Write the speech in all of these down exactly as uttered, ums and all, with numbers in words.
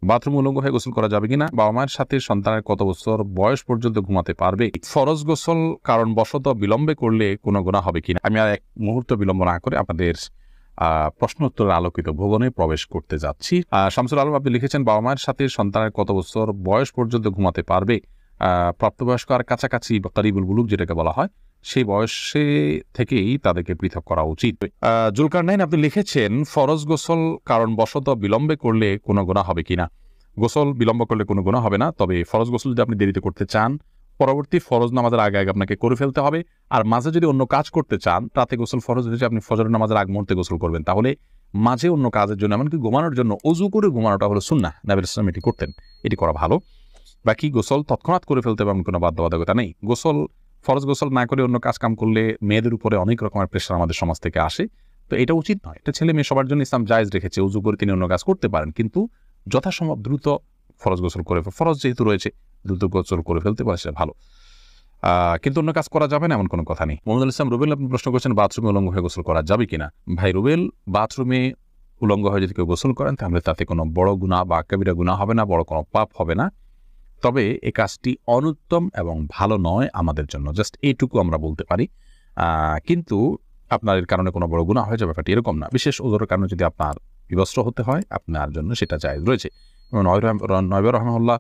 Bathroom উলঙ্গ হয়ে গোসল করা যাবে কিনা, বাবা মায়ের সাথে সন্তানের কত বছর বয়স পর্যন্ত ঘুমাতে পারবে, ফরজ গোসল কারণ বশত বিলম্বে করলে কোনো গুনাহ হবে কিনা। আমি আর এক মুহূর্ত বিলম্ব না করে আপনাদের আহ প্রশ্ন উত্তরের আলোকিত ভুবনে প্রবেশ করতে যাচ্ছি। আহ শামসুল আলম আপনি লিখেছেন, বাবা মায়ের সাথে সন্তানের কত বছর বয়স পর্যন্ত ঘুমাতে পারবে। আহ প্রাপ্তবয়স্ক আর কাছাকাছি বা কারিবুল বুলুগ যেটাকে বলা হয়, সেই বয়সে থেকেই তাদেরকে পৃথক করা উচিত। আহ জুলকারনাইন আপনি লিখেছেন, ফরজ গোসল কারণ বশত বিলম্বে করলে কোনো গুনাহ হবে কিনা। গোসল বিলম্ব করলে কোনো গুনাহ হবে না, তবে ফরজ গোসল যদি আপনি দেরিতে করতে চান, পরবর্তী ফরজ নামাজের আগে আগে আপনাকে করে ফেলতে হবে। আর মাঝে যদি অন্য কাজ করতে চান, রাতে গোসল ফরজ হয়েছে, আপনি ফজর নামাজের আগ মুহূর্তে গোসল করবেন, তাহলে মাঝে অন্য কাজের জন্য এমনকি ঘুমানোর জন্য অজু করে ঘুমানোটা হলো সুন্নাহ। নবী ইসলাম এটি করতেন, এটি করা ভালো। বাকি গোসল তৎক্ষণাৎ করে ফেলতে হবে এমন কোনো বাধ্যবাধকতা নেই। গোসল ফরজ গোসল না করে অন্য কাজ কাম করলে মেয়েদের উপরে অনেক রকমের প্রেশার আমাদের সমাজ থেকে আসে, তো এটা উচিত নয়। এটা ছেলে মেয়ে সবার জন্য ইসলাম জায়েজ রেখেছে, উজু করে তিনি অন্য কাজ করতে পারেন, কিন্তু যথাসম্ভব দ্রুত ফরজ গোসল করে, ফরজ যেহেতু রয়েছে দ্রুত গোসল করে ফেলতে পারে, সেটা ভালো। আহ কিন্তু অন্য কাজ করা যাবে না এমন কোনো কথা নেই। মোহাম্মদ ইসলাম রুবেল আপনি প্রশ্ন করছেন, বাথরুমে উলঙ্গ হয়ে গোসল করা যাবে কিনা। ভাই রুবেল, বাথরুমে উলঙ্গ হয়ে যদি কেউ গোসল করেন, তাহলে তাতে কোনো বড় গুনাহ বা কবিরা গুনাহ হবে না, বড় কোনো পাপ হবে না। তবে এই কাজটি অনুত্তম এবং ভালো নয় আমাদের জন্য, জাস্ট এইটুকু আমরা বলতে পারি। কিন্তু আপনার এর কারণে কোনো বড় গুনাহ হয়ে যাবে ব্যাপারটি এরকম না। বিশেষ ওজোরের কারণে যদি আপনার বিবস্ত্র হতে হয়, আপনার জন্য সেটা জায়েজ রয়েছে। নয়বার রহমাহুল্লাহ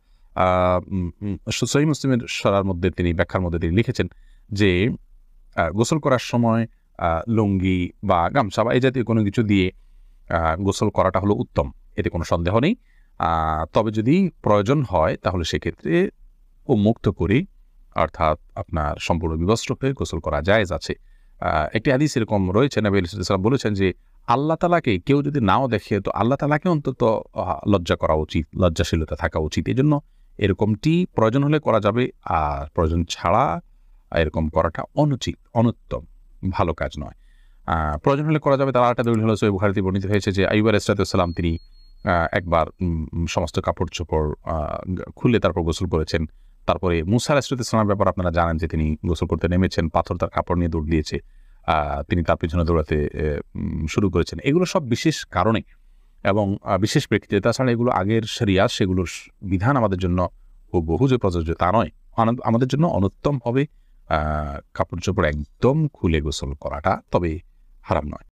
সহিহ মুসলিমের সরার মধ্যে তিনি ব্যাখ্যার মধ্যে তিনি লিখেছেন যে গোসল করার সময় লুঙ্গি বা গামছা বা এই জাতীয় কোনো কিছু দিয়ে গোসল করাটা হলো উত্তম, এতে কোনো সন্দেহ নেই। তবে যদি প্রয়োজন হয় তাহলে সেক্ষেত্রে উন্মুক্ত করে, অর্থাৎ আপনার সম্পূর্ণ বিবস্ত্র হয়ে গোসল করা জায়েজ আছে। একটি হাদিস এরকম রয়েছে, নবী সাল্লাল্লাহু বলেছেন যে আল্লাহ তাআলাকে কেউ যদি নাও দেখে, তো আল্লাহ তাআলাকে অন্তত লজ্জা করা উচিত, লজ্জাশীলতা থাকা উচিত। এই জন্য এরকমটি প্রয়োজন হলে করা যাবে, আর প্রয়োজন ছাড়া এরকম করাটা অনুচিত, অনুত্তম, ভালো কাজ নয়। প্রয়োজন হলে করা যাবে। তার আরেকটা দলিল হলো সহিহ বুখারীতে বর্ণিত হয়েছে যে আইয়ুব আলাইহিস সালাম তিনি একবার সমস্ত কাপড় চোপড় খুলে তারপর গোসল করেছেন। তারপরে মূসা আলাইহিস সালামের ব্যাপার আপনারা জানেন যে তিনি গোসল করতে নেমেছেন, পাথর তার কাপড় নিয়ে দৌড় দিয়েছে, তিনি তার পিছনে দৌড়াতে শুরু করেছেন। এগুলো সব বিশেষ কারণে এবং বিশেষ প্রেক্ষিতে। তাছাড়া এগুলো আগের শরিয়াত, সেগুলোর বিধান আমাদের জন্য বহু যে প্রযোজ্য তা নয়। আমাদের জন্য অনুত্তম হবে কাপড় চোপড় একদম খুলে গোসল করাটা, তবে হারাম নয়।